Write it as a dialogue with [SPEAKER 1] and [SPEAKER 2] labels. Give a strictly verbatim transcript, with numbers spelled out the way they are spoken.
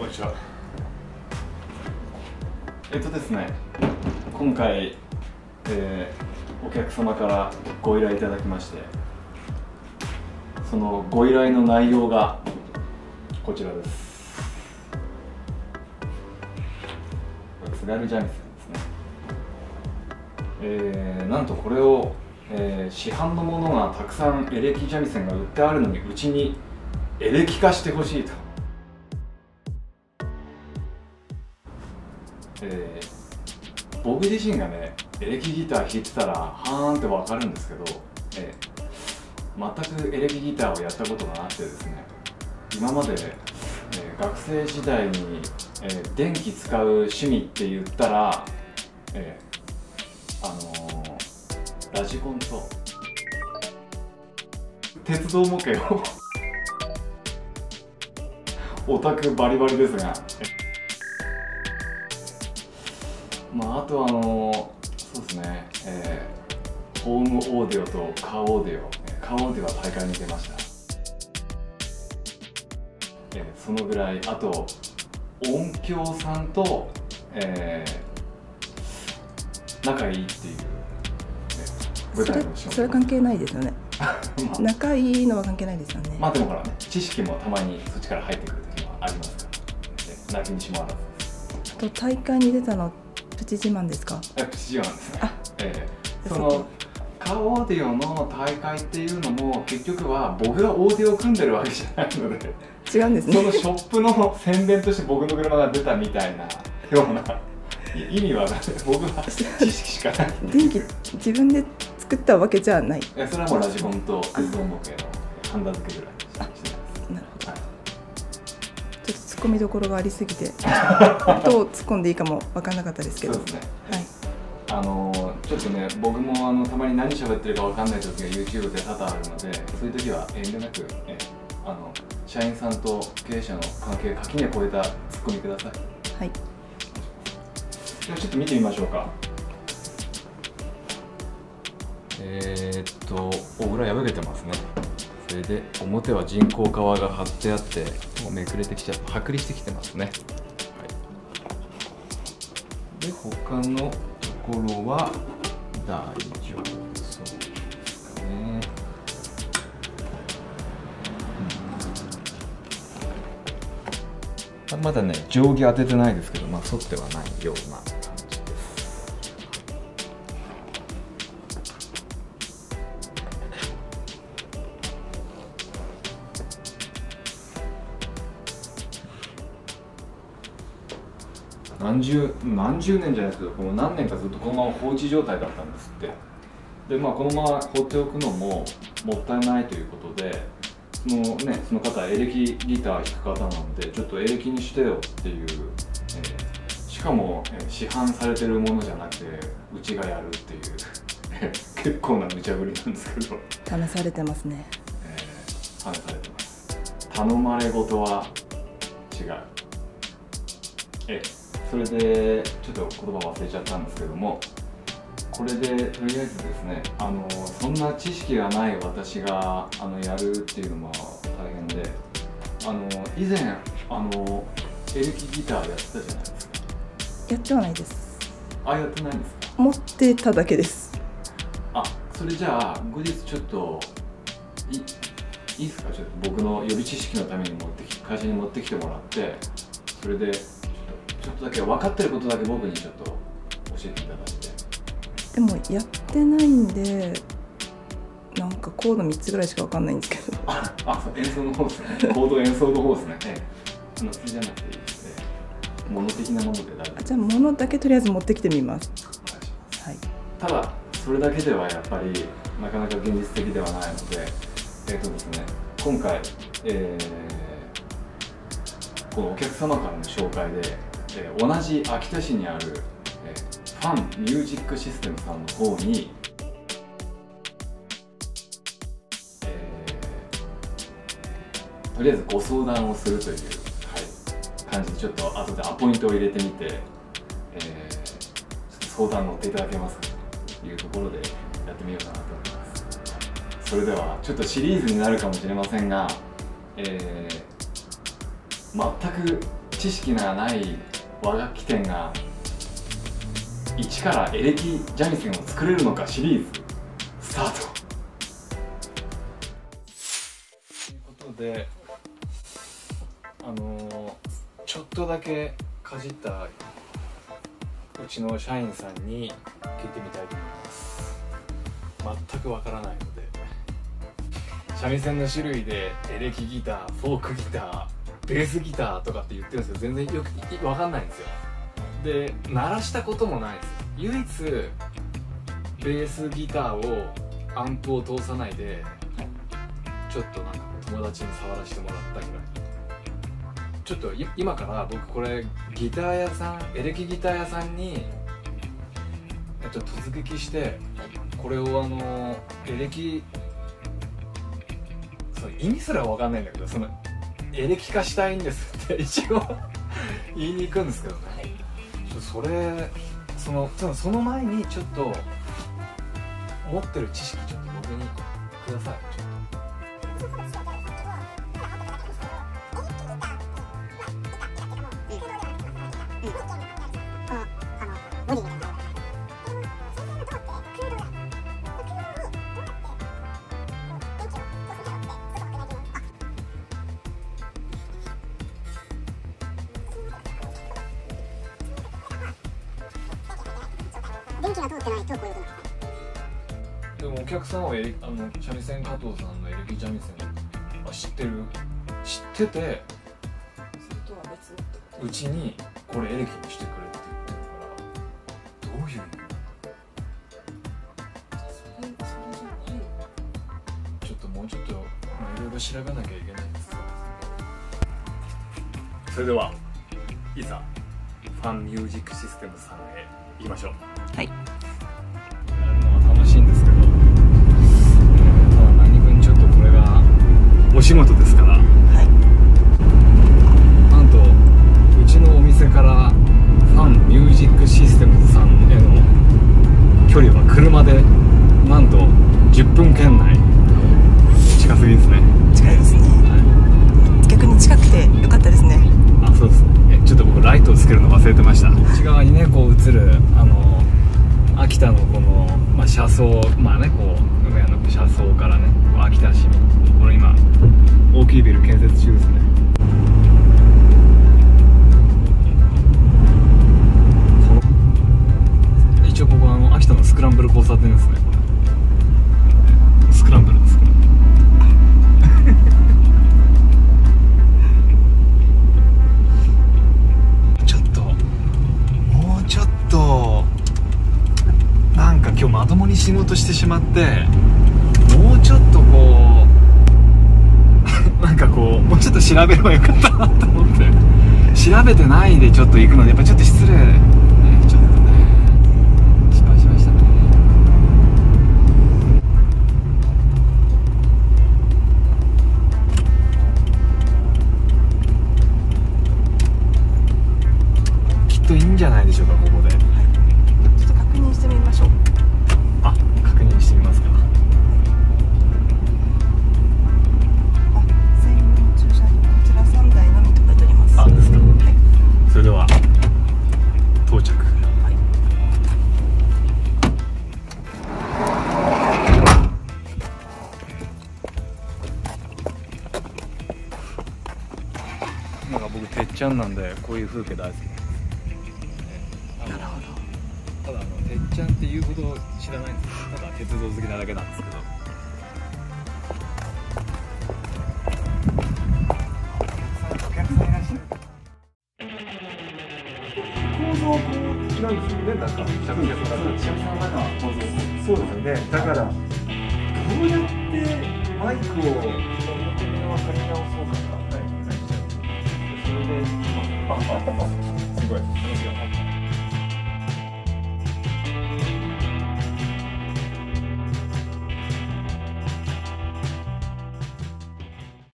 [SPEAKER 1] こんにちは。えっとですね、今回、えー、お客様からご依頼いただきまして、そのご依頼の内容がこちらです。津軽三味線ですね。えー、なんとこれを、えー、市販のものがたくさんエレキ三味線が売ってあるのにうちにエレキ化してほしいと。えー、僕自身がねエレキギター弾いてたらはーんって分かるんですけど、えー、全くエレキギターをやったことがなくてですね、今まで、えー、学生時代に、えー、電気使う趣味って言ったら、えー、あのー、ラジコンと鉄道模型をオタクバリバリですが、まあ、あとはあのそうですね、えー、ホームオーディオとカーオーディオ、カーオーディオは大会に出ました。えー、そのぐらい、あと音響さんと、えー、仲いいっていう、えー、舞台の仕事。
[SPEAKER 2] それ、それ関係ないですよね。まあ、仲いいのは関係ないですよね。
[SPEAKER 1] まあでもほらね、知識もたまにそっちから入ってくる時はありますから、泣きにしもあらずです。
[SPEAKER 2] あと大会に出たのプチ自慢ですか？
[SPEAKER 1] え、プチ自慢ですね。えー、そのカーオーディオの大会っていうのも結局は僕がオーディオを組んでるわけじゃないので、
[SPEAKER 2] 違うんですね。
[SPEAKER 1] そのショップの宣伝として僕の車が出たみたいなような意味は僕は知識しかない。
[SPEAKER 2] 電気自分で作ったわけじゃない。
[SPEAKER 1] え、それはもうラジコンと鉄道模型のハンダ付けぐらいでした。
[SPEAKER 2] なるほど。はい、ちょっと突っ込みどころがありすぎてどう突っ込んでいいかも分からなかったですけど。
[SPEAKER 1] そうですね。
[SPEAKER 2] はい。
[SPEAKER 1] あのちょっとね、僕もあのたまに何喋ってるか分かんない時が YouTube で多々あるので、そういう時は遠慮なくえあの社員さんと経営者の関係垣根を越えたツッコミください。
[SPEAKER 2] はい。
[SPEAKER 1] ではちょっと見てみましょうか。えー、っと裏破けてますね。それで表は人工革が貼ってあってもうめくれてきちゃって剥離してきてますね。はい、で他のところは大丈夫そうですかね。うん、まだね定規当ててないですけど、まあ沿ってはないような感じです。何十何十年じゃないですけど、この何年かずっとこのまま放置状態だったんですって。でまあこのまま放っておくのももったいないということで、そのねその方エレキギター弾く方なんでちょっとエレキにしてよっていう、えー、しかも、えー、市販されてるものじゃなくてうちがやるっていう結構な無茶ぶりなんですけど、
[SPEAKER 2] 試されてますね。
[SPEAKER 1] えー、試されてます。頼まれごとは違う。えそれでちょっと言葉忘れちゃったんですけども、これでとりあえずですね、あのそんな知識がない私があのやるっていうのも大変で、あの以前あのエレキギターやってたじゃないですか。
[SPEAKER 2] やってはないです。
[SPEAKER 1] あ、やってないんですか？
[SPEAKER 2] 持ってただけです。
[SPEAKER 1] あ、それじゃあ後日ちょっといいいですか、ちょっと僕の予備知識のために持ってき会社に持ってきてもらって、それでちょっとだけ分かってることだけ僕にちょっと教えていただいて。
[SPEAKER 2] でもやってないんで、なんかコードみっつぐらいしか分かんないんですけど。
[SPEAKER 1] あ、あ、演奏の方ですね。コード演奏の方ですね。ええ、あのそれじゃなくていいですね。物的なもので大丈夫。
[SPEAKER 2] あ、じゃあ物だけとりあえず持ってきてみます。
[SPEAKER 1] お願いします。
[SPEAKER 2] はい。
[SPEAKER 1] ただそれだけではやっぱりなかなか現実的ではないので、えっとですね、今回、えー、このお客様からの紹介で、えー、同じ秋田市にある、えー、ファンミュージックシステムさんの方に、えー、とりあえずご相談をするという、はい、感じでちょっと後でアポイントを入れてみて、えー、相談乗っていただけますかというところでやってみようかなと思います。それではちょっとシリーズになるかもしれませんが、えー、全く知識がない和楽器店が一からエレキ三味線を作れるのかシリーズスタートということで、あのー、ちょっとだけかじったうちの社員さんに聞いてみたいと思います。全くわからないので、三味線の種類でエレキギター、フォークギター、ベースギターとかって言ってるんですけど、全然よくわかんないんですよ。で、鳴らしたこともないです。唯一ベースギターをアンプを通さないでちょっとなんか友達に触らせてもらったぐらい。ちょっと今から僕これギター屋さん、エレキギター屋さんにちょっと突撃して、これをあのエレキ、その意味すらわかんないんだけど、そのエレキ化したいんですって一応言いに行くんですけどね。それそのその前にちょっと持ってる知識ちょっと僕にください。ちょっと
[SPEAKER 3] 電気が通ってないとこういうことない。
[SPEAKER 1] でもお客さんはエレあの三味線加藤さんのエレキ三味線は知ってる、知ってて、
[SPEAKER 2] それとは別に
[SPEAKER 1] うちにこれエレキにしてくれって言ってるから、どういう意味？
[SPEAKER 2] それそれじゃない。
[SPEAKER 1] ちょっともうちょっといろいろ調べなきゃいけないんですよ。それではいざファンミュージックシステムさんへ行きましょう。
[SPEAKER 2] はい。
[SPEAKER 1] やるのは楽しいんですけど、ただ何分ちょっとこれがお仕事ですから、
[SPEAKER 2] はい。
[SPEAKER 1] なんとうちのお店からファンミュージックシステムズさんへの距離は車でなんとじゅっぷん圏内。近すぎですね。
[SPEAKER 2] 近いですね。はい、逆に近くてよかったですね。
[SPEAKER 1] あ、そうです。え、ちょっと僕ライトをつけるの忘れてました。内側にねこう映るあの秋田のこの、まあ、車窓、まあねこう梅屋の車窓からね秋田市民、これ今大きいビル建設中ですね。一応ここあの秋田のスクランブル交差点ですね。これスクランブルですこれ。ちょっともうちょっとなんか今日まともに仕事してしまって、もうちょっとこうなんかこうもうちょっと調べればよかったなと思って、調べてないでちょっと行くのでやっぱちょっと失礼、ね、ちょっとね失敗しましたね。きっといいんじゃないでしょうか、ここで。
[SPEAKER 2] ちょっと確認してみましょう。
[SPEAKER 1] あ、確認してみますか。
[SPEAKER 2] あ、専用駐車場こちらさんだいのみと書いてあります。
[SPEAKER 1] あ、ですか。
[SPEAKER 2] はい。
[SPEAKER 1] それでは到着。
[SPEAKER 2] はい。
[SPEAKER 1] なんか僕てっちゃんなんでこういう風景大好き。
[SPEAKER 2] なるほど。
[SPEAKER 1] ただあのてっちゃんっていうほど知らないんですよ。ただ鉄道好きなだけなんですけど。お客さんいらっしゃる。
[SPEAKER 4] 構造はこうなんですよね、なんか
[SPEAKER 1] 三味線の中は構造。
[SPEAKER 4] そうですよね。だからどうやってマイクを分かり直そうかな。はい。それで、あ、あ、あ、すごい。